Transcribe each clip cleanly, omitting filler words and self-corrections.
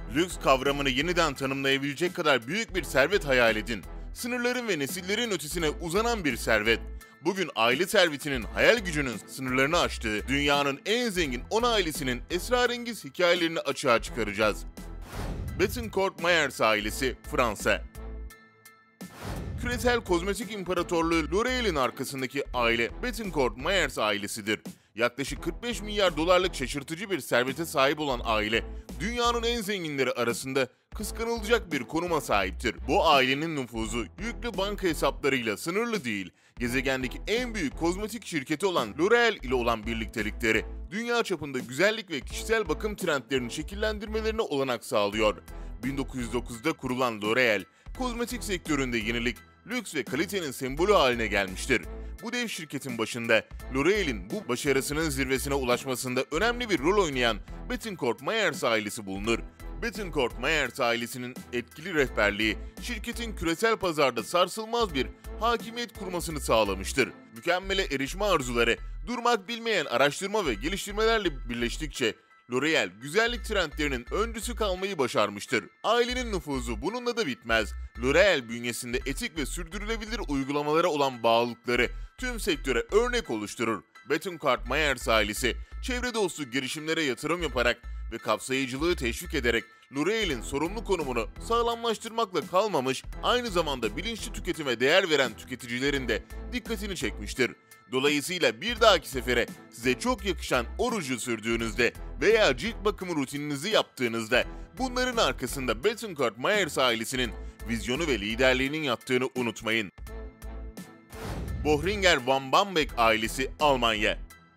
Lüks kavramını yeniden tanımlayabilecek kadar büyük bir servet hayal edin. Sınırların ve nesillerin ötesine uzanan bir servet. Bugün aile servetinin hayal gücünün sınırlarını aştığı dünyanın en zengin 10 ailesinin esrarengiz hikayelerini açığa çıkaracağız. Bettencourt Meyers ailesi, Fransa. Küresel kozmetik imparatorluğu L'Oréal'in arkasındaki aile Bettencourt Meyers ailesidir. Yaklaşık 45 milyar dolarlık şaşırtıcı bir servete sahip olan aile, dünyanın en zenginleri arasında kıskanılacak bir konuma sahiptir. Bu ailenin nüfuzu yüklü banka hesaplarıyla sınırlı değil, gezegendeki en büyük kozmetik şirketi olan L'Oréal ile olan birliktelikleri, dünya çapında güzellik ve kişisel bakım trendlerini şekillendirmelerine olanak sağlıyor. 1909'da kurulan L'Oréal, kozmetik sektöründe yenilik, lüks ve kalitenin sembolü haline gelmiştir. Bu dev şirketin başında L'Oréal'in bu başarısının zirvesine ulaşmasında önemli bir rol oynayan Bettencourt Meyers ailesi bulunur. Bettencourt Meyers ailesinin etkili rehberliği, şirketin küresel pazarda sarsılmaz bir hakimiyet kurmasını sağlamıştır. Mükemmele erişme arzuları, durmak bilmeyen araştırma ve geliştirmelerle birleştikçe L'Oréal güzellik trendlerinin öncüsü kalmayı başarmıştır. Ailenin nüfuzu bununla da bitmez. L'Oréal bünyesinde etik ve sürdürülebilir uygulamalara olan bağlılıkları tüm sektöre örnek oluşturur. Bettencourt Meyers ailesi, çevre dostu girişimlere yatırım yaparak ve kapsayıcılığı teşvik ederek L'Oréal'in sorumlu konumunu sağlamlaştırmakla kalmamış, aynı zamanda bilinçli tüketime değer veren tüketicilerin de dikkatini çekmiştir. Dolayısıyla bir dahaki sefere size çok yakışan o ruju sürdüğünüzde veya cilt bakımı rutininizi yaptığınızda bunların arkasında Bettencourt Meyers ailesinin vizyonu ve liderliğinin yattığını unutmayın. Boehringer Van Bambeck ailesi, Almanya.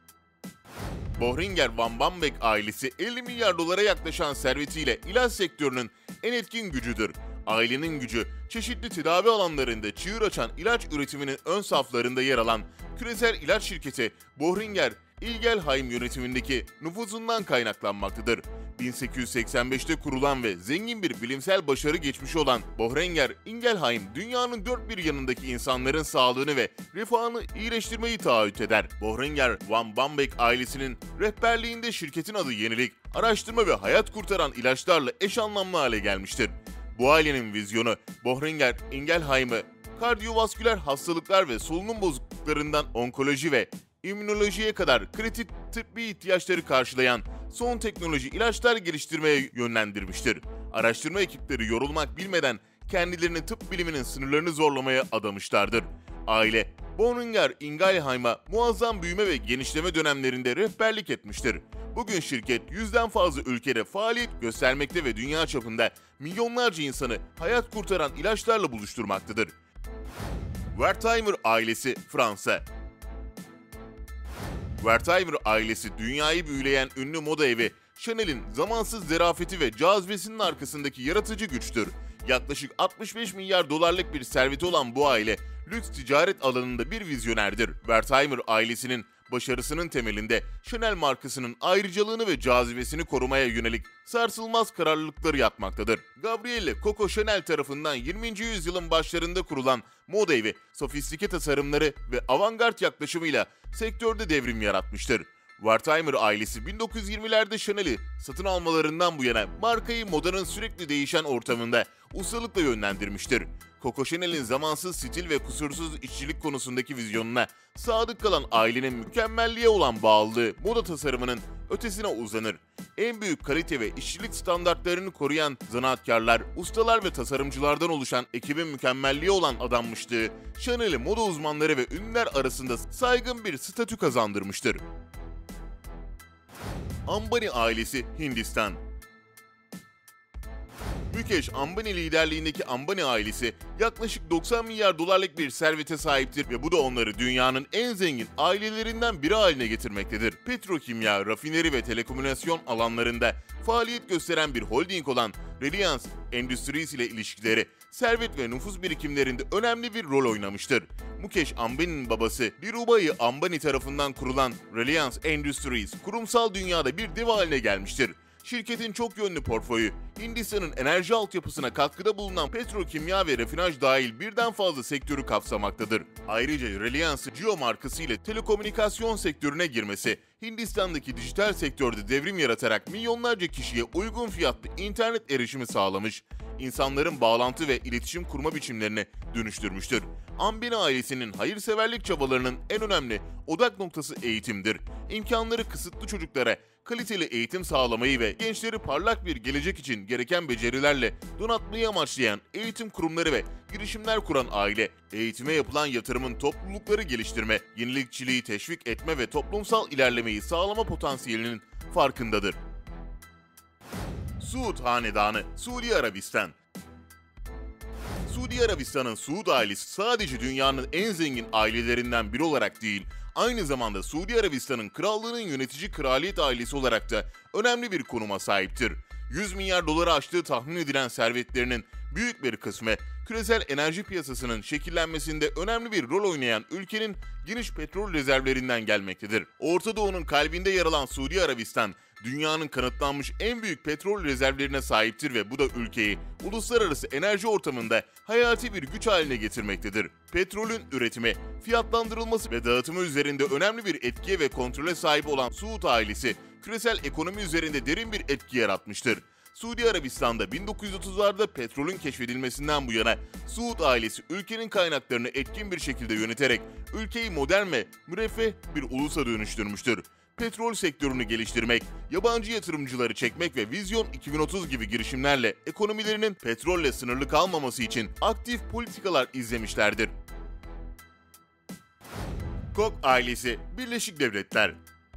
Boehringer Van Bambeck ailesi 50 milyar dolara yaklaşan servetiyle ilaç sektörünün en etkin gücüdür. Ailenin gücü, çeşitli tedavi alanlarında çığır açan ilaç üretiminin ön saflarında yer alan küresel ilaç şirketi Boehringer Ingelheim yönetimindeki nüfuzundan kaynaklanmaktadır. 1885'te kurulan ve zengin bir bilimsel başarı geçmişi olan Boehringer Ingelheim, dünyanın dört bir yanındaki insanların sağlığını ve refahını iyileştirmeyi taahhüt eder. Boehringer Van Bambeck ailesinin rehberliğinde şirketin adı yenilik, araştırma ve hayat kurtaran ilaçlarla eş anlamlı hale gelmiştir. Bu ailenin vizyonu, Boehringer Ingelheim'ı kardiyovasküler hastalıklar ve solunum bozukluklarından onkoloji ve immünolojiye kadar kritik tıbbi ihtiyaçları karşılayan son teknoloji ilaçlar geliştirmeye yönlendirmiştir. Araştırma ekipleri yorulmak bilmeden kendilerini tıp biliminin sınırlarını zorlamaya adamışlardır. Aile, Boehringer Ingelheim'a muazzam büyüme ve genişleme dönemlerinde rehberlik etmiştir. Bugün şirket 100'den fazla ülkede faaliyet göstermekte ve dünya çapında milyonlarca insanı hayat kurtaran ilaçlarla buluşturmaktadır. Wertheimer ailesi, Fransa. Wertheimer ailesi dünyayı büyüleyen ünlü moda evi Chanel'in zamansız zarafeti ve cazibesinin arkasındaki yaratıcı güçtür. Yaklaşık 65 milyar dolarlık bir serveti olan bu aile, lüks ticaret alanında bir vizyonerdir. Wertheimer ailesinin başarısının temelinde Chanel markasının ayrıcalığını ve cazibesini korumaya yönelik sarsılmaz kararlılıkları yatmaktadır. Gabrielle Coco Chanel tarafından 20. yüzyılın başlarında kurulan moda evi, sofistike tasarımları ve avantgard yaklaşımıyla sektörde devrim yaratmıştır. Wertheimer ailesi 1920'lerde Chanel'i satın almalarından bu yana markayı modanın sürekli değişen ortamında ustalıkla yönlendirmiştir. Coco Chanel'in zamansız stil ve kusursuz işçilik konusundaki vizyonuna sadık kalan ailenin mükemmelliğe olan bağlılığı moda tasarımının ötesine uzanır. En büyük kalite ve işçilik standartlarını koruyan zanaatkarlar, ustalar ve tasarımcılardan oluşan ekibin mükemmelliğe olan adanmışlığı, Chanel'i moda uzmanları ve ünlüler arasında saygın bir statü kazandırmıştır. Ambani ailesi, Hindistan. Mukesh Ambani liderliğindeki Ambani ailesi yaklaşık 90 milyar dolarlık bir servete sahiptir ve bu da onları dünyanın en zengin ailelerinden biri haline getirmektedir. Petrokimya, rafineri ve telekomünikasyon alanlarında faaliyet gösteren bir holding olan Reliance Industries ile ilişkileri, servet ve nüfus birikimlerinde önemli bir rol oynamıştır. Mukesh Ambani'nin babası Dhirubhai Ambani tarafından kurulan Reliance Industries, kurumsal dünyada bir dev haline gelmiştir. Şirketin çok yönlü portföyü, Hindistan'ın enerji altyapısına katkıda bulunan petrokimya ve rafinaj dahil birden fazla sektörü kapsamaktadır. Ayrıca Reliance Jio markası ile telekomünikasyon sektörüne girmesi, Hindistan'daki dijital sektörde devrim yaratarak milyonlarca kişiye uygun fiyatlı internet erişimi sağlamış, insanların bağlantı ve iletişim kurma biçimlerini dönüştürmüştür. Ambani ailesinin hayırseverlik çabalarının en önemli odak noktası eğitimdir. İmkanları kısıtlı çocuklara kaliteli eğitim sağlamayı ve gençleri parlak bir gelecek için gereken becerilerle donatmayı amaçlayan eğitim kurumları ve girişimler kuran aile, eğitime yapılan yatırımın toplulukları geliştirme, yenilikçiliği teşvik etme ve toplumsal ilerlemeyi sağlama potansiyelinin farkındadır. Suud Hanedanı, Suudi Arabistan. Suudi Arabistan'ın Suud ailesi sadece dünyanın en zengin ailelerinden biri olarak değil, aynı zamanda Suudi Arabistan'ın krallığının yönetici kraliyet ailesi olarak da önemli bir konuma sahiptir. 100 milyar doları aştığı tahmin edilen servetlerinin büyük bir kısmı, küresel enerji piyasasının şekillenmesinde önemli bir rol oynayan ülkenin geniş petrol rezervlerinden gelmektedir. Orta Doğu'nun kalbinde yer alan Suudi Arabistan, dünyanın kanıtlanmış en büyük petrol rezervlerine sahiptir ve bu da ülkeyi uluslararası enerji ortamında hayati bir güç haline getirmektedir. Petrolün üretimi, fiyatlandırılması ve dağıtımı üzerinde önemli bir etkiye ve kontrole sahip olan Suud ailesi, küresel ekonomi üzerinde derin bir etki yaratmıştır. Suudi Arabistan'da 1930'larda petrolün keşfedilmesinden bu yana Suud ailesi ülkenin kaynaklarını etkin bir şekilde yöneterek ülkeyi modern ve müreffeh bir ulusa dönüştürmüştür. Petrol sektörünü geliştirmek, yabancı yatırımcıları çekmek ve Vizyon 2030 gibi girişimlerle ekonomilerinin petrolle sınırlı kalmaması için aktif politikalar izlemişlerdir. Koch ailesi, Birleşik Devletler.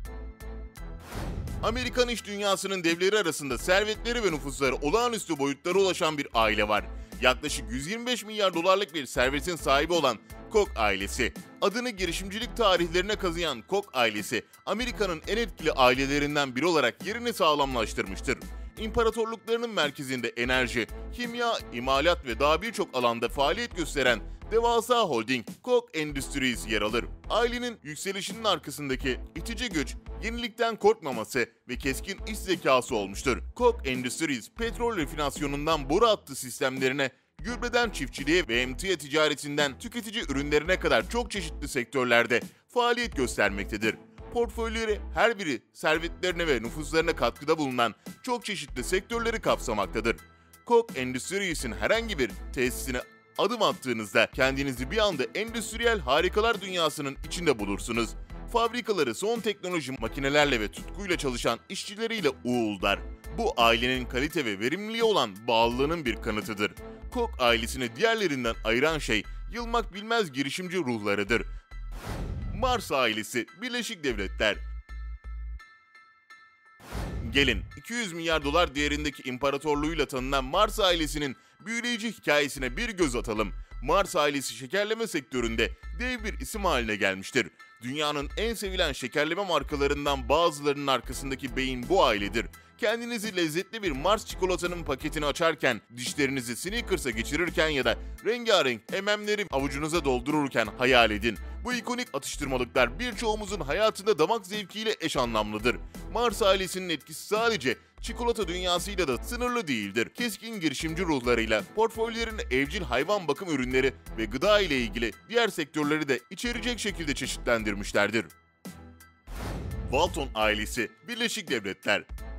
Amerikan iş dünyasının devleri arasında servetleri ve nüfusları olağanüstü boyutlara ulaşan bir aile var. Yaklaşık 125 milyar dolarlık bir servetin sahibi olan Koch ailesi, adını girişimcilik tarihlerine kazıyan Koch ailesi, Amerika'nın en etkili ailelerinden biri olarak yerini sağlamlaştırmıştır. İmparatorluklarının merkezinde enerji, kimya, imalat ve daha birçok alanda faaliyet gösteren devasa holding Koch Industries yer alır. Ailenin yükselişinin arkasındaki itici güç, yenilikten korkmaması ve keskin iş zekası olmuştur. Koch Industries, petrol refinasyonundan boru hattı sistemlerine, gübreden çiftçiliğe ve emtia ticaretinden tüketici ürünlerine kadar çok çeşitli sektörlerde faaliyet göstermektedir. Portföyleri her biri servetlerine ve nüfuslarına katkıda bulunan çok çeşitli sektörleri kapsamaktadır. Koch Industries'in herhangi bir tesisine adım attığınızda kendinizi bir anda endüstriyel harikalar dünyasının içinde bulursunuz. Fabrikaları son teknoloji makinelerle ve tutkuyla çalışan işçileriyle uğuldar. Bu ailenin kalite ve verimliliğe olan bağlılığının bir kanıtıdır. Koch ailesini diğerlerinden ayıran şey yılmak bilmez girişimci ruhlarıdır. Mars ailesi, Birleşik Devletler. Gelin 200 milyar dolar değerindeki imparatorluğuyla tanınan Mars ailesinin büyüleyici hikayesine bir göz atalım. Mars ailesi şekerleme sektöründe dev bir isim haline gelmiştir. Dünyanın en sevilen şekerleme markalarından bazılarının arkasındaki beyin bu ailedir. Kendinizi lezzetli bir Mars çikolatanın paketini açarken, dişlerinizi Snickers'a geçirirken ya da rengarenk M&M'leri avucunuza doldururken hayal edin. Bu ikonik atıştırmalıklar birçoğumuzun hayatında damak zevkiyle eş anlamlıdır. Mars ailesinin etkisi sadece çikolata dünyasıyla da sınırlı değildir. Keskin girişimci ruhlarıyla portföylerini evcil hayvan bakım ürünleri ve gıda ile ilgili diğer sektörleri de içerecek şekilde çeşitlendirmişlerdir. Walton ailesi, Birleşik Devletler.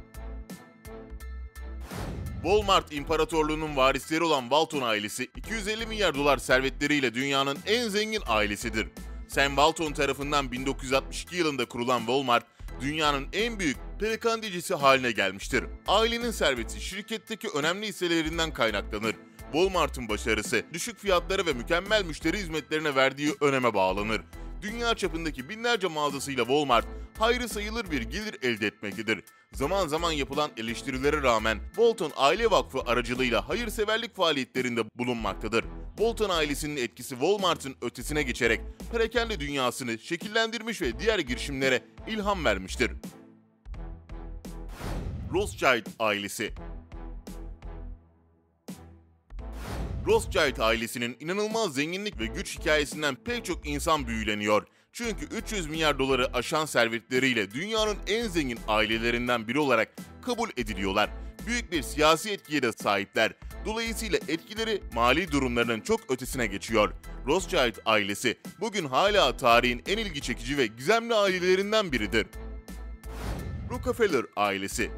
Walmart İmparatorluğu'nun varisleri olan Walton ailesi 250 milyar dolar servetleriyle dünyanın en zengin ailesidir. Sam Walton tarafından 1962 yılında kurulan Walmart, dünyanın en büyük perakendecisi haline gelmiştir. Ailenin serveti şirketteki önemli hisselerinden kaynaklanır. Walmart'ın başarısı, düşük fiyatları ve mükemmel müşteri hizmetlerine verdiği öneme bağlanır. Dünya çapındaki binlerce mağazasıyla Walmart, hayrı sayılır bir gelir elde etmektedir. Zaman zaman yapılan eleştirilere rağmen Walton Aile Vakfı aracılığıyla hayırseverlik faaliyetlerinde bulunmaktadır. Walton ailesinin etkisi Walmart'ın ötesine geçerek perakende dünyasını şekillendirmiş ve diğer girişimlere ilham vermiştir. Rothschild ailesi. Rothschild ailesinin inanılmaz zenginlik ve güç hikayesinden pek çok insan büyüleniyor. Çünkü 300 milyar doları aşan servetleriyle dünyanın en zengin ailelerinden biri olarak kabul ediliyorlar. Büyük bir siyasi etkiye de sahipler. Dolayısıyla etkileri mali durumlarının çok ötesine geçiyor. Rothschild ailesi bugün hala tarihin en ilgi çekici ve gizemli ailelerinden biridir. Rockefeller ailesi.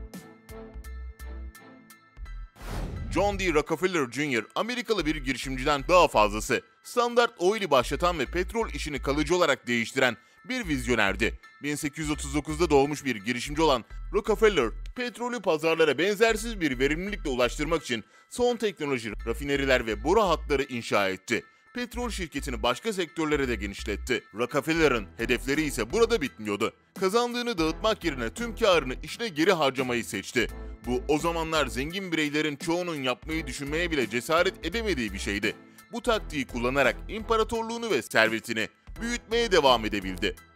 John D. Rockefeller Jr. Amerikalı bir girişimciden daha fazlası. Standard Oil'i başlatan ve petrol işini kalıcı olarak değiştiren bir vizyonerdi. 1839'da doğmuş bir girişimci olan Rockefeller, petrolü pazarlara benzersiz bir verimlilikle ulaştırmak için son teknoloji rafineriler ve boru hatları inşa etti. Petrol şirketini başka sektörlere de genişletti. Rockefeller'ın hedefleri ise burada bitmiyordu. Kazandığını dağıtmak yerine tüm karını işine geri harcamayı seçti. Bu o zamanlar zengin bireylerin çoğunun yapmayı düşünmeye bile cesaret edemediği bir şeydi. Bu taktiği kullanarak imparatorluğunu ve servetini büyütmeye devam edebildi.